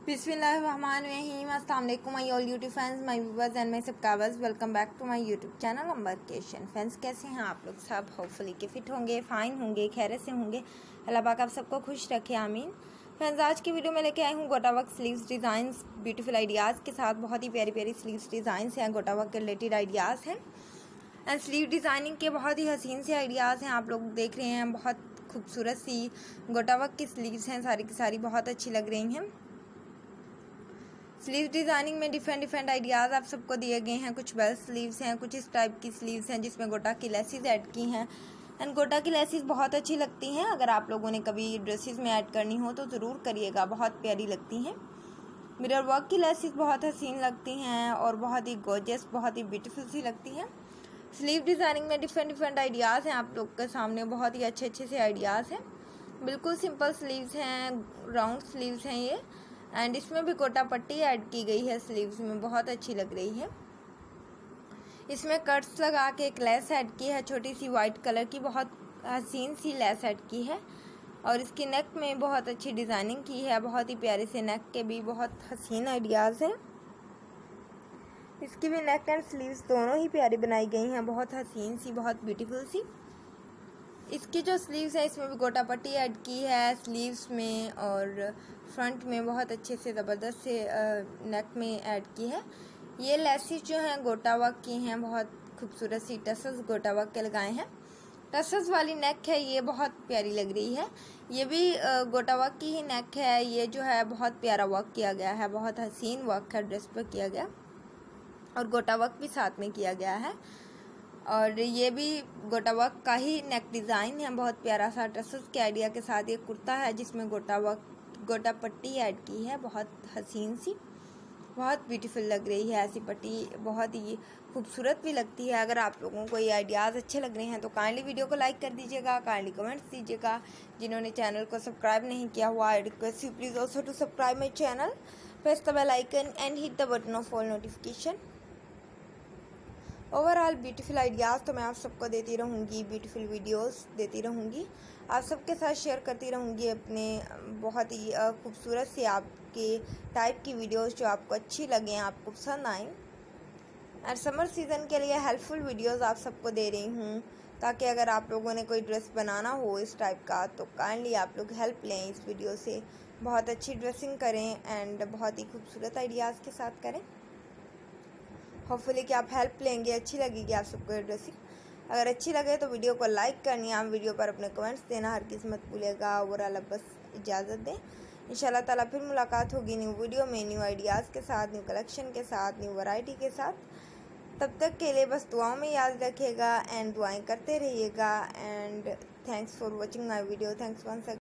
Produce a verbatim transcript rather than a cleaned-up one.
बिस्मिल्लाहिर्रहमानिर्रहीम। अस्सलाम वालेकुम my all YouTube fans, my viewers and my subscribers. Welcome back to my YouTube channel अम्बरकेशन। Friends, कैसे हैं आप लोग? सब होपफुली के फिट होंगे, फाइन होंगे, खैरियत से होंगे। अल्लाह पाक आप सबको खुश रखे, आमीन। फ्रेंड्स, आज की वीडियो में लेके आई हूँ gota work sleeves designs beautiful ideas के साथ। बहुत ही प्यारी प्यारी स्लीव्स डिज़ाइंस हैं, गोटा वर्क के रिलेटेड आइडियाज़ हैं एंड स्लीव डिज़ाइनिंग के बहुत ही हसीन से आइडियाज़ हैं। आप लोग देख रहे हैं, बहुत खूबसूरत सी गोटा वर्क की स्लीव्स हैं, सारी की सारी बहुत अच्छी लग रही हैं। स्लीव डिज़ाइनिंग में डिफरेंट डिफरेंट आइडियाज़ आप सबको दिए गए हैं। कुछ बेल स्लीव्स हैं, कुछ इस टाइप की स्लीव्स हैं जिसमें गोटा की लेसिस ऐड की हैं एंड गोटा की लेसिस बहुत अच्छी लगती हैं। अगर आप लोगों ने कभी ड्रेसेस में ऐड करनी हो तो ज़रूर करिएगा, बहुत प्यारी लगती हैं। मिरर वर्क की लेसिस बहुत हसीन लगती हैं और बहुत ही गॉर्जियस, बहुत ही ब्यूटीफुल सी लगती हैं। स्लीव डिज़ाइनिंग में डिफरेंट डिफरेंट आइडियाज़ हैं आप लोग के सामने, बहुत ही अच्छे अच्छे से आइडियाज़ हैं। बिल्कुल सिंपल स्लीव्स हैं, राउंड स्लीव्स हैं ये एंड इसमें भी गोटा पट्टी ऐड की गई है स्लीव्स में, बहुत अच्छी लग रही है। इसमें कट्स लगा के एक लेस ऐड की है, छोटी सी वाइट कलर की, बहुत हसीन सी लेस ऐड की है और इसकी नेक में बहुत अच्छी डिज़ाइनिंग की है। बहुत ही प्यारे से नेक के भी बहुत हसीन आइडियाज़ हैं। इसकी भी नेक एंड स्लीव्स दोनों ही प्यारी बनाई गई हैं, बहुत हसीन सी, बहुत ब्यूटीफुल सी। इसकी जो स्लीव्स है इसमें भी गोटा पट्टी ऐड की है स्लीव्स में और फ्रंट में बहुत अच्छे से ज़बरदस्त से नेक में ऐड की है। ये लेसिस जो हैं गोटा वर्क की हैं, बहुत खूबसूरत सी टसल्स गोटा वर्क के लगाए हैं। टसल्स वाली नेक है, ये बहुत प्यारी लग रही है। ये भी गोटा वर्क की ही नेक है। ये जो है बहुत प्यारा वर्क किया गया है, बहुत हसीन वर्क है ड्रेस पर किया गया और गोटा वर्क भी साथ में किया गया है। और ये भी गोटा वर्क का ही नेक डिज़ाइन है, बहुत प्यारा सा टसल्स के आइडिया के साथ। ये कुर्ता है जिसमें गोटा वर्क गोटा पट्टी ऐड की है, बहुत हसीन सी, बहुत ब्यूटीफुल लग रही है। ऐसी पट्टी बहुत ही खूबसूरत भी लगती है। अगर आप लोगों को ये आइडियाज़ अच्छे लग रहे हैं तो काइंडली वीडियो को लाइक कर दीजिएगा, काइंडली कमेंट्स दीजिएगा। जिन्होंने चैनल को सब्सक्राइब नहीं किया हुआ, I request you please also to subscribe my channel, press the bell icon and hit the button of all notification. Overall beautiful ideas तो मैं आप सबको देती रहूँगी, ब्यूटीफुल वीडियोस देती रहूँगी, आप सबके साथ शेयर करती रहूँगी अपने बहुत ही खूबसूरत से आपके टाइप की वीडियोस जो आपको अच्छी लगें, आपको पसंद आएँ। और समर सीज़न के लिए हेल्पफुल वीडियोस आप सबको दे रही हूँ ताकि अगर आप लोगों ने कोई ड्रेस बनाना हो इस टाइप का तो काइंडली आप लोग हेल्प लें इस वीडियो से। बहुत अच्छी ड्रेसिंग करें एंड बहुत ही खूबसूरत आइडियाज़ के साथ करें। होपफुली कि आप हेल्प लेंगे, अच्छी लगेगी आप सबको ये ड्रेसिंग। अगर अच्छी लगे तो वीडियो को लाइक करनी है, आप वीडियो पर अपने कमेंट्स देना हर किसी मत भूलेगा। ओवरऑल अब बस इजाज़त दें, इंशाल्लाह ताला फिर मुलाकात होगी न्यू वीडियो में, न्यू आइडियाज़ के साथ, न्यू कलेक्शन के साथ, न्यू वैरायटी के साथ। तब तक के लिए बस दुआओं में याद रखिएगा एंड दुआएं करते रहिएगा and thanks for watching my video. Thanks once